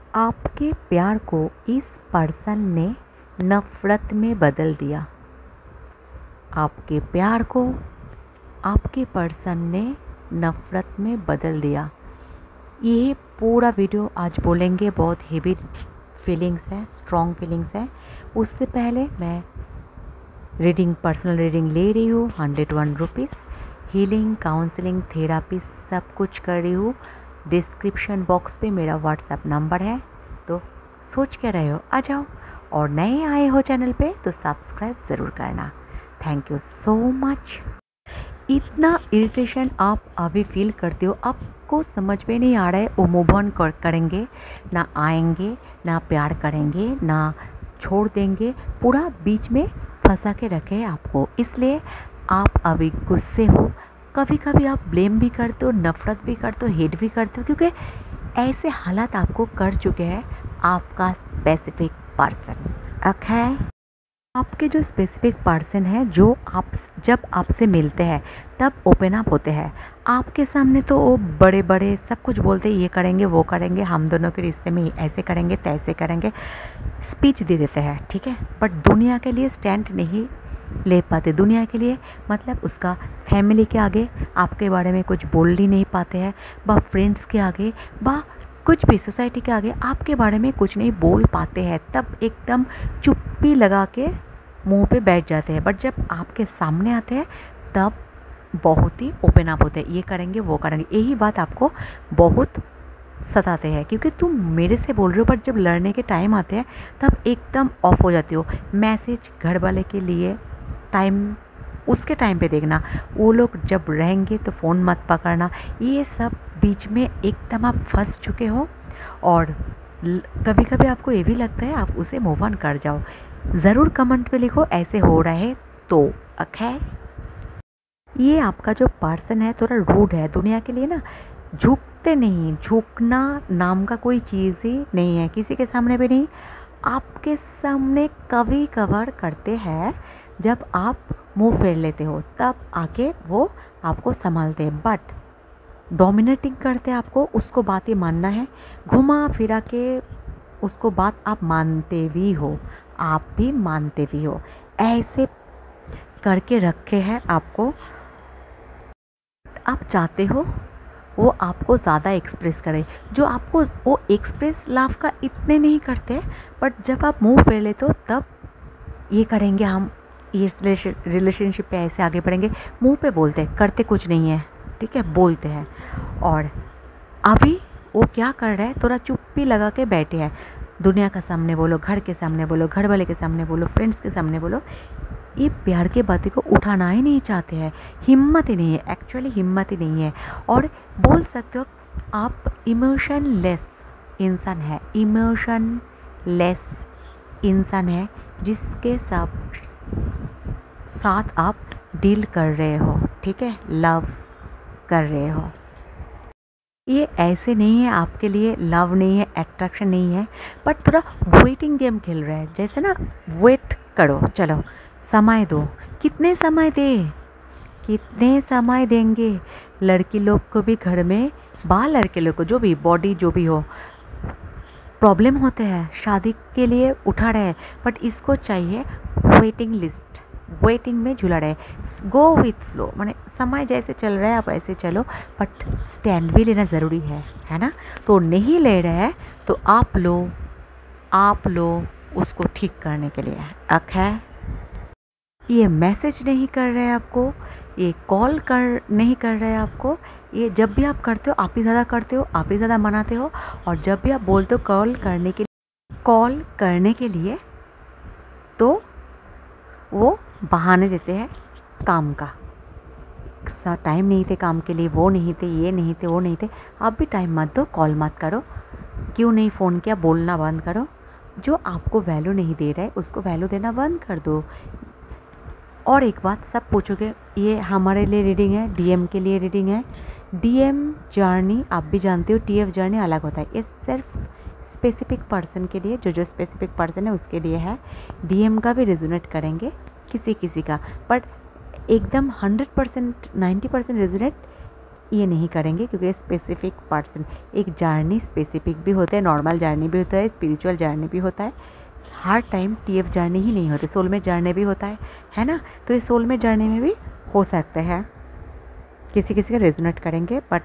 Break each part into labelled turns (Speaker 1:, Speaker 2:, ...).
Speaker 1: आपके प्यार को इस पर्सन ने नफ़रत में बदल दिया। आपके प्यार को आपके पर्सन ने नफ़रत में बदल दिया। ये पूरा वीडियो आज बोलेंगे, बहुत हेवी फीलिंग्स है, स्ट्रॉन्ग फीलिंग्स है। उससे पहले मैं पर्सनल रीडिंग ले रही हूँ, 101 रुपीज़। हीलिंग, काउंसलिंग, थेरापी सब कुछ कर रही हूँ। डिस्क्रिप्शन बॉक्स पे मेरा व्हाट्सएप नंबर है, तो सोच के रहे हो आ जाओ। और नए आए हो चैनल पे तो सब्सक्राइब ज़रूर करना। Thank you so much. इतना इरिटेशन आप अभी फील करते हो, आपको समझ में नहीं आ रहा है वो मूव ऑन करेंगे ना, आएंगे ना, प्यार करेंगे ना, छोड़ देंगे, पूरा बीच में फंसा के रखे हैं आपको। इसलिए आप अभी गुस्से हो, कभी कभी आप ब्लेम भी करते हो, नफ़रत भी करते हो, हेट भी करते हो, क्योंकि ऐसे हालात आपको कर चुके हैं आपका स्पेसिफिक पर्सन। ओके, आपके जो स्पेसिफिक पर्सन है, जो आप जब आपसे मिलते हैं तब ओपन अप होते हैं। आपके सामने तो वो बड़े बड़े सब कुछ बोलते हैं, ये करेंगे वो करेंगे, हम दोनों के रिश्ते में ऐसे करेंगे तैसे करेंगे, स्पीच दे देते हैं, ठीक है। बट दुनिया के लिए स्टैंड नहीं ले पाते। दुनिया के लिए मतलब उसका फैमिली के आगे आपके बारे में कुछ बोल ही नहीं पाते हैं, बा फ्रेंड्स के आगे, बा कुछ भी सोसाइटी के आगे आपके बारे में कुछ नहीं बोल पाते हैं। तब एकदम चुप्पी लगा के मुंह पे बैठ जाते हैं। बट जब आपके सामने आते हैं तब बहुत ही ओपन अप होते हैं, ये करेंगे वो करेंगे। यही बात आपको बहुत सताते हैं, क्योंकि तुम मेरे से बोल रहे हो, बट जब लड़ने के टाइम आते हैं तब एकदम ऑफ हो जाते हो। मैसेज घर वाले के लिए टाइम, उसके टाइम पे देखना, वो लोग जब रहेंगे तो फ़ोन मत पकड़ना। ये सब बीच में एकदम आप फंस चुके हो। और कभी कभी आपको ये भी लगता है आप उसे मूव ऑन कर जाओ। ज़रूर कमेंट पे लिखो ऐसे हो रहा है तो। ओके, ये आपका जो पर्सन है थोड़ा रूड है। दुनिया के लिए ना झुकते नहीं, झुकना नाम का कोई चीज़ ही नहीं है, किसी के सामने भी नहीं। आपके सामने कभी कवर करते हैं, जब आप मुंह फेर लेते हो तब आके वो आपको संभालते हैं। बट डोमिनेटिंग करते हैं आपको, उसको बात ही मानना है, घुमा फिरा के उसको बात आप मानते भी हो, आप भी मानते भी हो, ऐसे करके रखे हैं आपको। आप चाहते हो वो आपको ज़्यादा एक्सप्रेस करे, जो आपको वो एक्सप्रेस लव का इतने नहीं करते, बट जब आप मुंह फेर लेते हो तब ये करेंगे, हम ये रिलेशनशिप पे ऐसे आगे बढ़ेंगे। मुंह पे बोलते हैं, करते कुछ नहीं है, ठीक है, बोलते हैं। और अभी वो क्या कर रहा है, थोड़ा चुप्पी लगा के बैठे हैं। दुनिया का सामने बोलो, घर के सामने बोलो, घर वाले के सामने बोलो, फ्रेंड्स के सामने बोलो, ये प्यार की बातें को उठाना ही नहीं चाहते हैं। हिम्मत ही नहीं है, एक्चुअली हिम्मत ही नहीं है। और बोल सकते हो आप इमोशन लेस इंसान है, इमोशन लेस इंसान है, जिसके साथ आप डील कर रहे हो, ठीक है, लव कर रहे हो। ये ऐसे नहीं है आपके लिए लव नहीं है, अट्रैक्शन नहीं है, बट थोड़ा वेटिंग गेम खेल रहा है। जैसे ना, वेट करो, चलो समय दो। कितने समय दे, कितने समय देंगे? लड़की लोग को भी घर में, लड़के लोग को जो भी बॉडी जो भी हो, प्रॉब्लम होते हैं, शादी के लिए उठा रहे हैं, बट इसको चाहिए वेटिंग लिस्ट, वेटिंग में झूला रहे। गो विथ फ्लो, माने समय जैसे चल रहा है आप ऐसे चलो, बट स्टैंड भी लेना ज़रूरी है ना। तो नहीं ले रहे हैं तो आप लो उसको ठीक करने के लिए। ओके, ये मैसेज नहीं कर रहे हैं आपको, ये कॉल नहीं कर रहे हैं आपको। ये जब भी आप करते हो आप ही ज़्यादा करते हो, आप ही ज़्यादा मनाते हो। और जब भी आप बोलते हो कॉल करने के लिए तो वो बहाने देते हैं काम का। टाइम नहीं थे काम के लिए, वो नहीं थे, ये नहीं थे, वो नहीं थे। आप भी टाइम मत दो, कॉल मत करो, क्यों नहीं फ़ोन किया बोलना बंद करो। जो आपको वैल्यू नहीं दे रहा है उसको वैल्यू देना बंद कर दो। और एक बात, सब पूछोगे ये हमारे लिए रीडिंग है, डीएम के लिए रीडिंग है। डीएम जर्नी आप भी जानते हो, टीएफ जर्नी अलग होता है। ये सिर्फ स्पेसिफिक पर्सन के लिए, जो स्पेसिफिक पर्सन है उसके लिए है। डीएम का भी रेजोनेट करेंगे किसी किसी का, बट एकदम 100% 90% रेजोनेट ये नहीं करेंगे, क्योंकि स्पेसिफिक पर्सन, एक जर्नी स्पेसिफिक भी होता है, नॉर्मल जर्नी भी होता है, स्पिरिचुअल जर्नी भी होता है। हर टाइम TF जर्नी ही नहीं होती, सोल में जर्नी भी होता है ना। तो इस सोल में जर्नी में भी हो सकते हैं, किसी किसी का रेजोनेट करेंगे, बट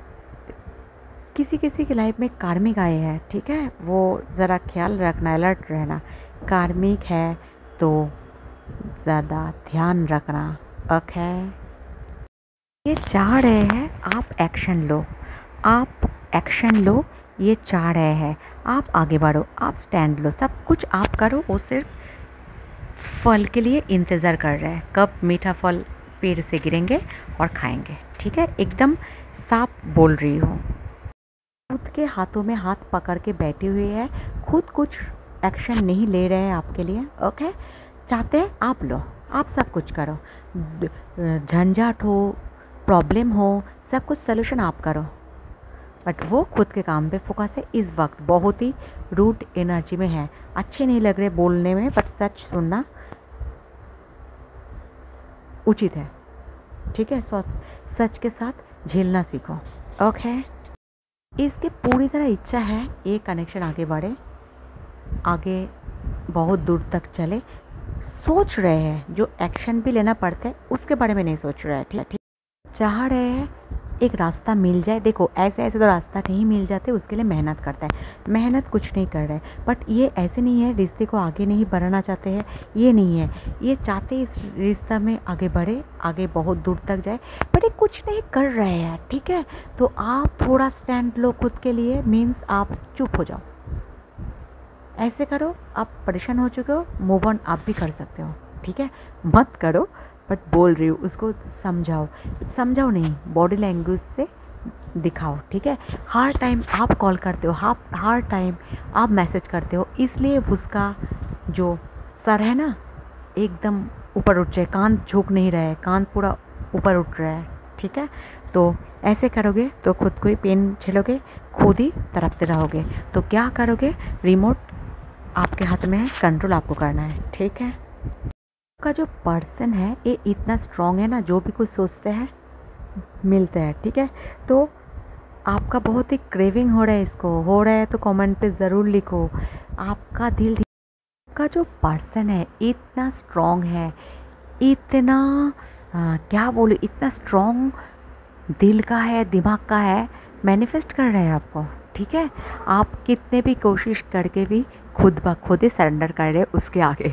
Speaker 1: किसी किसी की लाइफ में कार्मिक आए हैं, ठीक है, वो ज़रा ख्याल रखना, अलर्ट रहना। कार्मिक है तो ज़्यादा ध्यान रखना। ओके, ये चाह रहे हैं आप एक्शन लो, आप एक्शन लो, ये चाह रहे हैं आप आगे बढ़ो, आप स्टैंड लो, सब कुछ आप करो। वो सिर्फ फल के लिए इंतज़ार कर रहे हैं, कब मीठा फल पेड़ से गिरेंगे और खाएंगे, ठीक है। एकदम साफ बोल रही हूँ। खुद के हाथों में हाथ पकड़ के बैठी हुई है, खुद कुछ एक्शन नहीं ले रहे हैं आपके लिए। ओके, चाहते हैं आप लो, आप सब कुछ करो, झंझट हो, प्रॉब्लम हो, सब कुछ सलूशन आप करो, बट वो खुद के काम पे फोकस है। इस वक्त बहुत ही रूड एनर्जी में है, अच्छे नहीं लग रहे बोलने में, बट सच सुनना उचित है, ठीक है। सच के साथ झेलना सीखो। ओके, इसकी पूरी तरह इच्छा है ये कनेक्शन आगे बढ़े, आगे बहुत दूर तक चले। सोच रहे हैं, जो एक्शन भी लेना पड़ता है उसके बारे में नहीं सोच रहे हैं, ठीक है। चाह रहे हैं एक रास्ता मिल जाए। देखो, ऐसे ऐसे तो रास्ता नहीं मिल जाते, उसके लिए मेहनत करता है, मेहनत कुछ नहीं कर रहे, बट ये ऐसे नहीं है रिश्ते को आगे नहीं बढ़ाना चाहते हैं, ये नहीं है, ये चाहते इस रिश्ता में आगे बढ़े, आगे बहुत दूर तक जाए, बट ये कुछ नहीं कर रहे हैं, ठीक है। तो आप थोड़ा स्टैंड लो खुद के लिए, मीन्स आप चुप हो जाओ, ऐसे करो। आप परेशान हो चुके हो, मूव ऑन आप भी कर सकते हो, ठीक है। मत करो, बट बोल रही हूँ, उसको समझाओ नहीं, बॉडी लैंग्वेज से दिखाओ, ठीक है। हर टाइम आप कॉल करते हो, हर टाइम आप मैसेज करते हो, इसलिए उसका जो सर है ना एकदम ऊपर उठ जाए, कान झुक नहीं रहा है, कान पूरा ऊपर उठ रहा है, ठीक है। तो ऐसे करोगे तो खुद को ही पेन झेलोगे, खुद ही तड़पते रहोगे। तो क्या करोगे, रिमोट आपके हाथ में है, कंट्रोल आपको करना है, ठीक है। का जो पर्सन है ये इतना स्ट्रॉन्ग है ना, जो भी कुछ सोचते हैं मिलते हैं, ठीक है। तो आपका बहुत ही क्रेविंग हो रहा है, इसको हो रहा है तो कमेंट पे ज़रूर लिखो। आपका दिल का जो पर्सन है इतना स्ट्रॉन्ग है, इतना क्या बोलूँ, इतना स्ट्रॉन्ग दिल का है, दिमाग का है, मैनिफेस्ट कर रहे हैं आपको, ठीक है। आप कितने भी कोशिश करके भी खुद ब खुद ही सरेंडर कर रहे हैं उसके आगे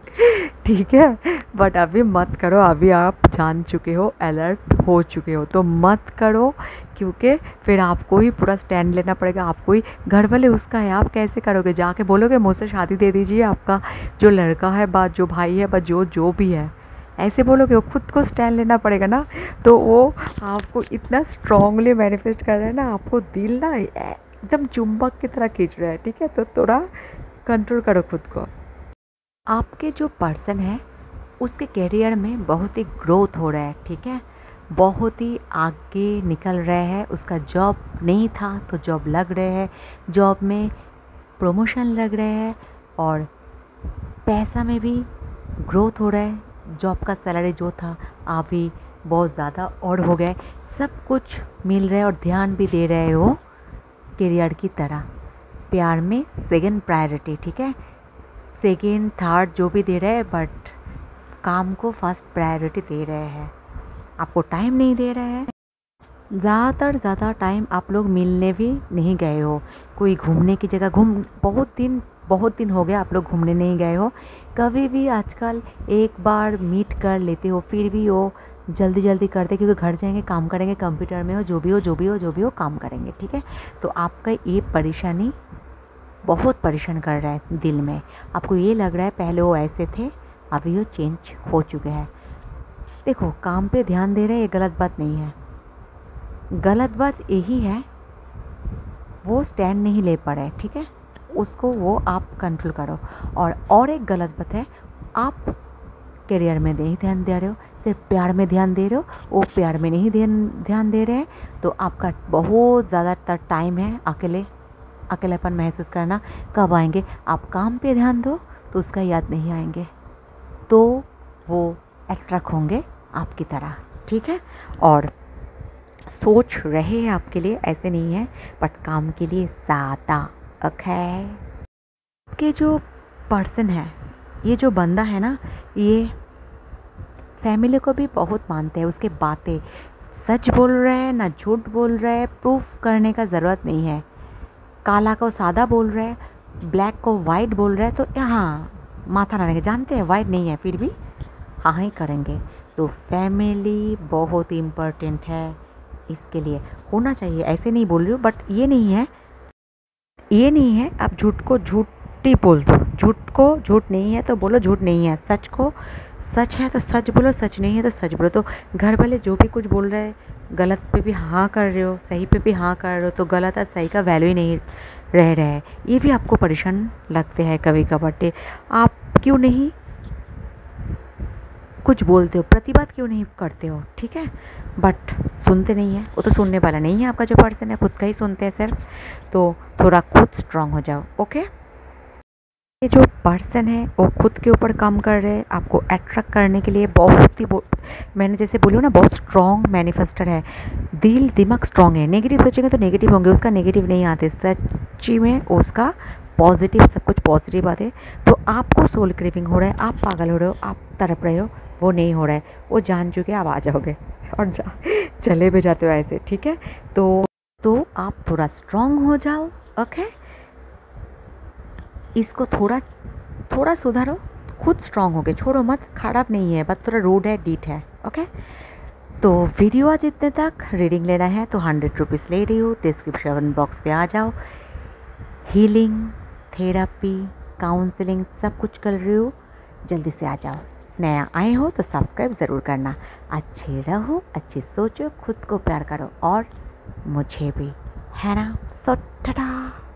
Speaker 1: ठीक है। बट अभी मत करो, अभी आप जान चुके हो, अलर्ट हो चुके हो, तो मत करो, क्योंकि फिर आपको ही पूरा स्टैंड लेना पड़ेगा, आपको ही। घर वाले उसका है, आप कैसे करोगे, जाके बोलोगे मुझसे शादी दे दीजिए, आपका जो लड़का है बा जो भाई है बा जो भी है, ऐसे बोलोगे, वो खुद को स्टैंड लेना पड़ेगा ना। तो वो आपको इतना स्ट्रांगली मैनिफेस्ट कर रहा है ना, आपको दिल ना एकदम चुंबक की तरह खींच रहा है, ठीक है। तो थोड़ा कंट्रोल करो खुद को। आपके जो पर्सन है उसके करियर में बहुत ही ग्रोथ हो रहा है, ठीक है, बहुत ही आगे निकल रहे हैं। उसका जॉब नहीं था तो जॉब लग रहे हैं, जॉब में प्रमोशन लग रहे हैं, और पैसा में भी ग्रोथ हो रहा है। जॉब का सैलरी जो था अभी बहुत ज़्यादा और हो गया, सब कुछ मिल रहा है, और ध्यान भी दे रहे हो करियर की तरह। प्यार में सेकंड प्रायोरिटी, ठीक है, सेकंड थर्ड जो भी दे रहे हैं, बट काम को फर्स्ट प्रायोरिटी दे रहे हैं। आपको टाइम नहीं दे रहे हैं, ज़्यादा टाइम आप लोग मिलने भी नहीं गए हो, कोई घूमने की जगह बहुत दिन हो गया आप लोग घूमने नहीं गए हो। कभी भी आजकल एक बार मीट कर लेते हो, फिर भी वो जल्दी करते, क्योंकि घर जाएंगे, काम करेंगे, कंप्यूटर में हो, जो भी हो काम करेंगे, ठीक है। तो आपका ये परेशानी बहुत परेशान कर रहा है दिल में। आपको ये लग रहा है पहले वो ऐसे थे, अभी वो चेंज हो चुके हैं। देखो, काम पे ध्यान दे रहे हैं, ये गलत बात नहीं है, गलत बात यही है वो स्टैंड नहीं ले पा रहे, ठीक है। उसको वो आप कंट्रोल करो। और एक गलत बात है, आप करियर में नहीं ध्यान दे रहे हो, सिर्फ प्यार में ध्यान दे रहे हो, वो प्यार में नहीं ध्यान दे रहे हैं। तो आपका बहुत ज़्यादातर टाइम है अकेलेपन महसूस करना। कब आएंगे, आप काम पे ध्यान दो तो उसका याद नहीं आएंगे, तो वो अट्रैक्ट होंगे आपकी तरह, ठीक है। और सोच रहे हैं आपके लिए, ऐसे नहीं है, बट काम के लिए ज़्यादा। ओके, आपके जो पर्सन है, ये जो बंदा है ना, ये फैमिली को भी बहुत मानते हैं। उसके बातें सच बोल रहे हैं ना झूठ बोल रहे हैं, प्रूफ करने का ज़रूरत नहीं है। काला को सादा बोल रहे हैं, ब्लैक को वाइट बोल रहे हैं, तो यहाँ माथा ना रखे, जानते हैं वाइट नहीं है फिर भी हाँ ही करेंगे। तो फैमिली बहुत इम्पोर्टेंट है, इसके लिए होना चाहिए। ऐसे नहीं बोल रही हूँ, बट ये नहीं है आप झूठ को झूठ ही बोल दो। झूठ को झूठ नहीं है तो बोलो झूठ नहीं है, सच को सच है तो सच बोलो, सच नहीं है तो सच बोलो। तो घर वाले जो भी कुछ बोल रहे हैं, गलत पे भी हाँ कर रहे हो, सही पे भी हाँ कर रहे हो, तो गलत और सही का वैल्यू ही नहीं रह रहा है। ये भी आपको परेशान लगते हैं कभी कभार। आप क्यों नहीं कुछ बोलते हो, प्रतिबाद क्यों नहीं करते हो, ठीक है, बट सुनते नहीं है। वो तो सुनने वाला नहीं है, आपका जो पर्सन है खुद का ही सुनते हैं सिर्फ। तो थोड़ा खुद स्ट्रांग हो जाओ। ओके, ये जो पर्सन है वो खुद के ऊपर काम कर रहे हैं, आपको अट्रैक्ट करने के लिए बहुत ही मैंने जैसे बोली ना, बहुत स्ट्रॉन्ग मैनिफेस्टर है। दिल दिमाग स्ट्रॉन्ग है। नेगेटिव सोचेंगे तो नेगेटिव होंगे, उसका नेगेटिव नहीं आते, सच्ची में उसका पॉजिटिव, सब कुछ पॉजिटिव बात है। तो आपको सोल क्रेविंग हो रहा है, आप पागल हो रहे हो, आप तड़प रहे हो, वो नहीं हो रहा है, वो जान चुके आप आ जाओगे और चले भी जाते हो ऐसे, ठीक है। तो आप थोड़ा स्ट्रॉन्ग हो जाओ। ओके, इसको थोड़ा सुधारो, खुद स्ट्रॉन्ग हो गए, छोड़ो मत, खराब नहीं है, बस थोड़ा रूड है, डीट है। ओके, तो वीडियो आज इतने तक। रीडिंग लेना है तो 100 रुपीज़ ले रही हूँ, डिस्क्रिप्शन बॉक्स पे आ जाओ। हीलिंग, थेरापी, काउंसलिंग सब कुछ कर रही हूँ, जल्दी से आ जाओ। नया आए हो तो सब्सक्राइब ज़रूर करना। अच्छे रहो, अच्छी सोचो, खुद को प्यार करो और मुझे भी, है ना। सो टाटा।